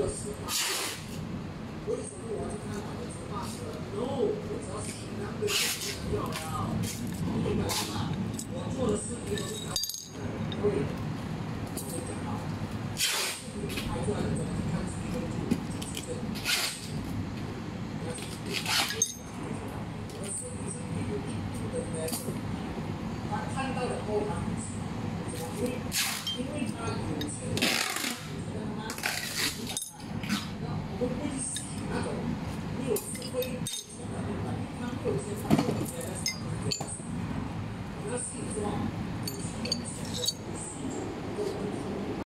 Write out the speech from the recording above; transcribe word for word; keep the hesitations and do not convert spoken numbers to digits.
的实话。为什么我要去看我的实话车 ？No， 我只要是平常对自己就好了。你明白吗？我做的视频都是讲对，我先讲好。视频拍出来的真的是看自己跟自己是这样。我的视频是有一定的 level， 他看到了后他很喜欢，因为因为他有钱，你知道吗？那我们不。